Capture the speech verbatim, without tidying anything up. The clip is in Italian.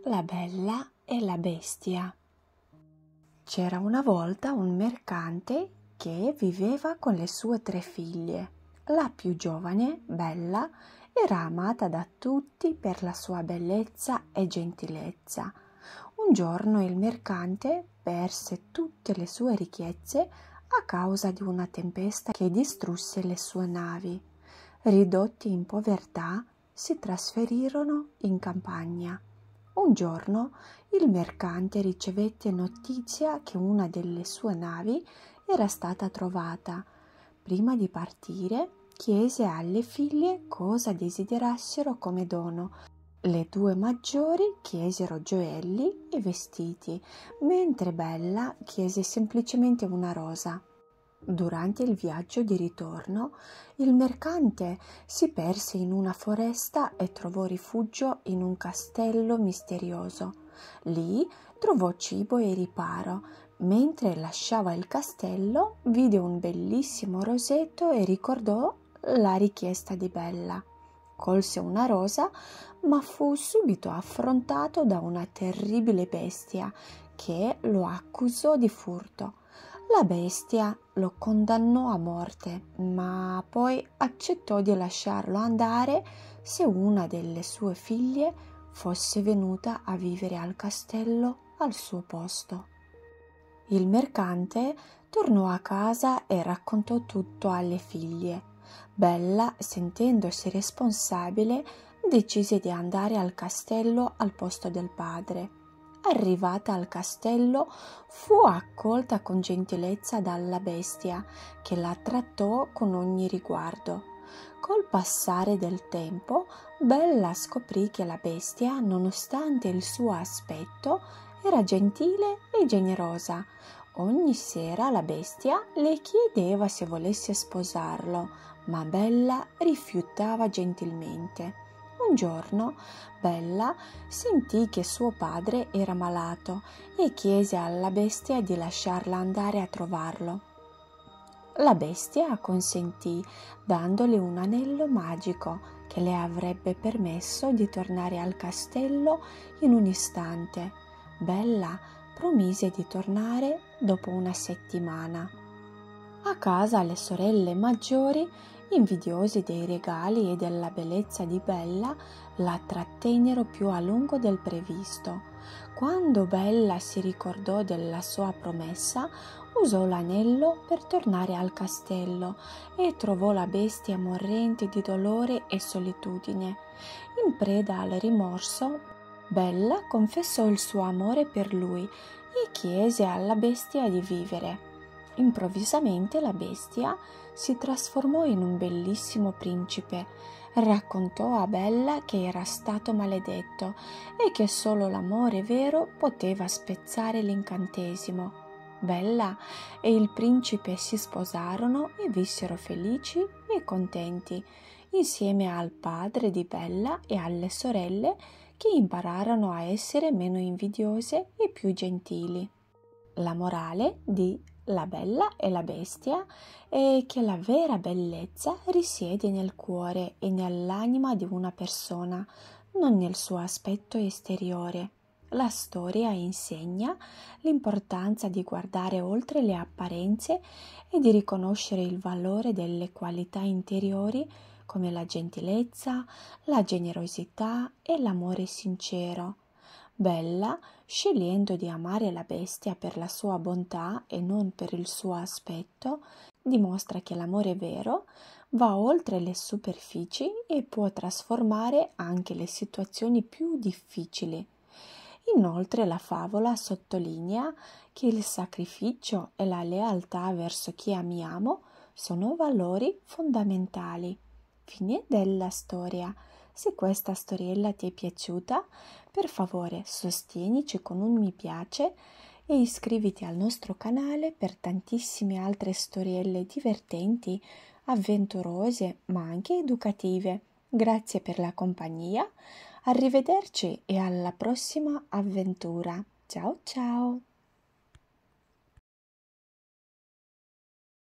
La Bella e la Bestia. C'era una volta un mercante che viveva con le sue tre figlie. La più giovane, Bella, era amata da tutti per la sua bellezza e gentilezza. Un giorno il mercante perse tutte le sue ricchezze a causa di una tempesta che distrusse le sue navi. Ridotti in povertà, si trasferirono in campagna. Un giorno il mercante ricevette notizia che una delle sue navi era stata trovata. Prima di partire, chiese alle figlie cosa desiderassero come dono. Le due maggiori chiesero gioielli e vestiti, mentre Bella chiese semplicemente una rosa. Durante il viaggio di ritorno, il mercante si perse in una foresta e trovò rifugio in un castello misterioso. Lì trovò cibo e riparo. Mentre lasciava il castello, vide un bellissimo roseto e ricordò la richiesta di Bella. Colse una rosa, ma fu subito affrontato da una terribile bestia che lo accusò di furto. La bestia lo condannò a morte, ma poi accettò di lasciarlo andare se una delle sue figlie fosse venuta a vivere al castello al suo posto. Il mercante tornò a casa e raccontò tutto alle figlie. Bella, sentendosi responsabile, decise di andare al castello al posto del padre. Arrivata al castello, fu accolta con gentilezza dalla bestia, che la trattò con ogni riguardo. Col passare del tempo, Bella scoprì che la bestia, nonostante il suo aspetto, era gentile e generosa. Ogni sera la bestia le chiedeva se volesse sposarlo, ma Bella rifiutava gentilmente. Un giorno Bella sentì che suo padre era malato e chiese alla bestia di lasciarla andare a trovarlo. La bestia acconsentì, dandole un anello magico che le avrebbe permesso di tornare al castello in un istante. Bella promise di tornare dopo una settimana. A casa le sorelle maggiori, invidiose dei regali e della bellezza di Bella, la trattennero più a lungo del previsto. Quando Bella si ricordò della sua promessa, usò l'anello per tornare al castello e trovò la bestia morente di dolore e solitudine. In preda al rimorso, Bella confessò il suo amore per lui e chiese alla bestia di vivere. Improvvisamente la bestia si trasformò in un bellissimo principe. Raccontò a Bella che era stato maledetto e che solo l'amore vero poteva spezzare l'incantesimo. Bella e il principe si sposarono e vissero felici e contenti, insieme al padre di Bella e alle sorelle che impararono a essere meno invidiose e più gentili. La morale di La Bella e la Bestia è che la vera bellezza risiede nel cuore e nell'anima di una persona, non nel suo aspetto esteriore. La storia insegna l'importanza di guardare oltre le apparenze e di riconoscere il valore delle qualità interiori come la gentilezza, la generosità e l'amore sincero. Bella, scegliendo di amare la bestia per la sua bontà e non per il suo aspetto, dimostra che l'amore vero va oltre le superfici e può trasformare anche le situazioni più difficili. Inoltre la favola sottolinea che il sacrificio e la lealtà verso chi amiamo sono valori fondamentali. Fine della storia. Se questa storiella ti è piaciuta, per favore sostienici con un mi piace e iscriviti al nostro canale per tantissime altre storielle divertenti, avventurose ma anche educative. Grazie per la compagnia, arrivederci e alla prossima avventura. Ciao ciao!